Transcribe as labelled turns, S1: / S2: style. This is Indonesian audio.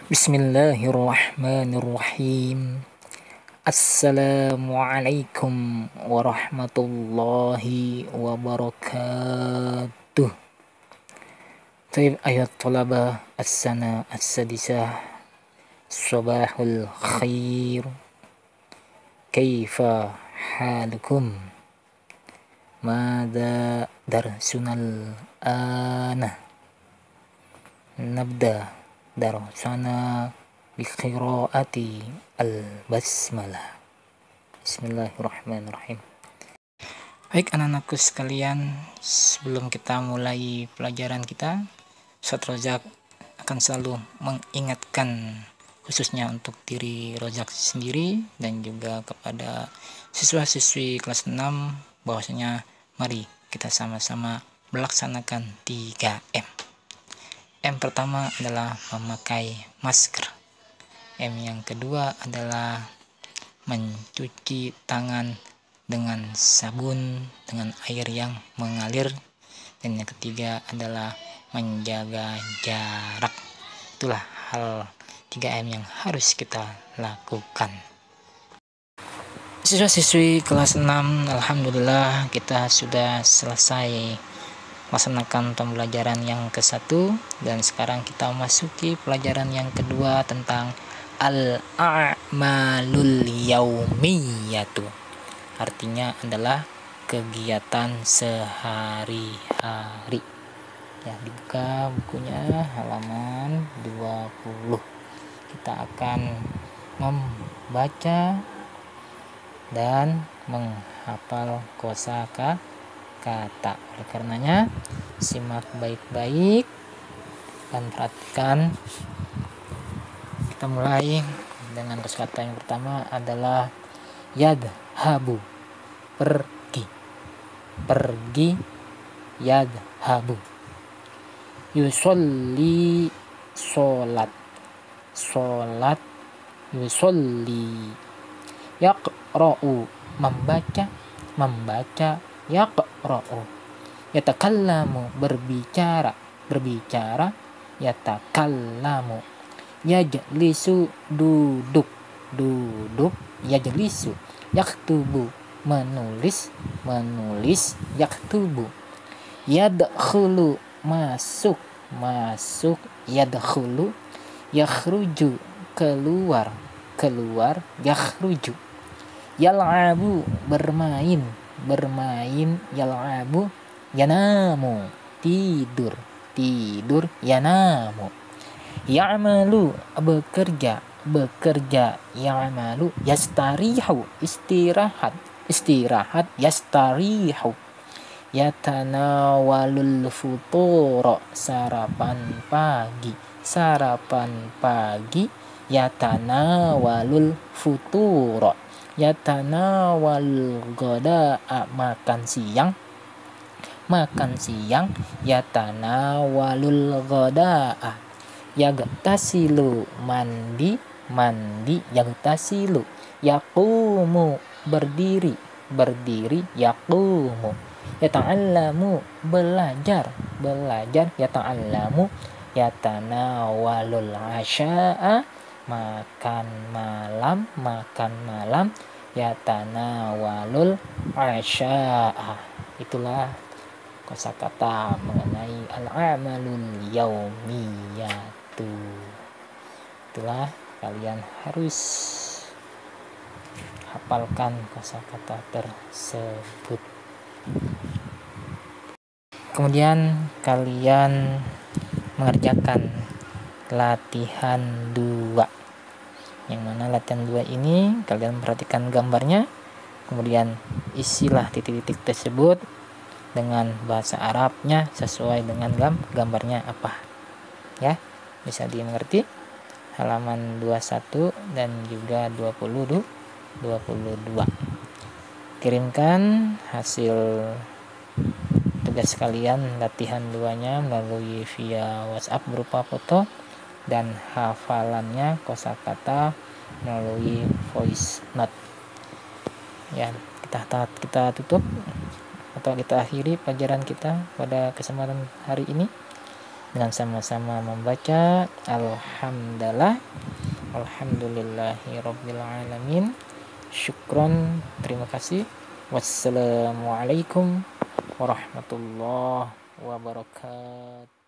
S1: Bismillahirrahmanirrahim. Assalamualaikum warahmatullahi wabarakatuh. Taib ayat talaba as-sana as-sadisah. Sabahul khair. Kaifa halukum? Mada darsunal ana? Nabda darasana biqiraati al-basmalah. Bismillahirrahmanirrahim. Baik anak-anakku sekalian, sebelum kita mulai pelajaran kita, Ustaz Rozak akan selalu mengingatkan khususnya untuk diri Rozak sendiri dan juga kepada siswa-siswi kelas 6 bahwasanya mari kita sama-sama melaksanakan 3M. M pertama adalah memakai masker. M yang kedua adalah mencuci tangan dengan sabun dengan air yang mengalir, dan yang ketiga adalah menjaga jarak. Itulah hal 3M yang harus kita lakukan. Siswa-siswi kelas 6, alhamdulillah kita sudah selesai melaksanakan pembelajaran yang ke-1 dan sekarang kita masuki pelajaran yang kedua tentang al-a'malul yaumiyatu. Artinya adalah kegiatan sehari-hari. Ya, dibuka bukunya halaman 20. Kita akan membaca dan menghafal kosakata. Oleh karenanya simak baik-baik dan perhatikan. Kita mulai dengan kosakata yang pertama adalah yadhabu, pergi, yadhabu. Yusolli, sholat, yusolli. Yaqra'u, membaca, yaqra'u. Yatakallamu, berbicara, yatakallamu. Yajlisu, duduk, yajlisu. Yaktubu, menulis, yaktubu. Yadkhulu, masuk, yadkhulu. Yakhruju, keluar, yakhruju. Yal'abu, bermain, yal'abu. Yanamu, tidur, yanamu. Ya'malu, bekerja, ya'malu. Yastarihu, istirahat, yastarihu. Yatanawalul futuro, sarapan pagi, yatanawalul futuro. Yatanawal goda'a, makan siang, yatanawalul goda'a. Yagtasilu, mandi, yagtasilu. Yaqumu, berdiri, yaqumu. Yata'allamu, belajar, yata'allamu. Yatanawalul asya'a, makan malam, yatanawalul asya'a. Itulah kosakata mengenai al-amalul yaumiyatu. Itulah kalian harus hafalkan kosakata tersebut. Kemudian kalian mengerjakan latihan 2, yang mana latihan 2 ini kalian perhatikan gambarnya, kemudian isilah titik-titik tersebut dengan bahasa Arabnya sesuai dengan gambarnya apa, ya, bisa dimengerti. Halaman 21 dan juga 22. Kirimkan hasil tugas kalian latihan 2-nya melalui via WhatsApp berupa foto dan hafalannya kosakata melalui voice note. Ya, kita tutup atau kita akhiri pelajaran kita pada kesempatan hari ini. dengan sama-sama membaca Alhamdulillahirobbilalamin. Syukron, terima kasih. Wassalamualaikum warahmatullahi wabarakatuh.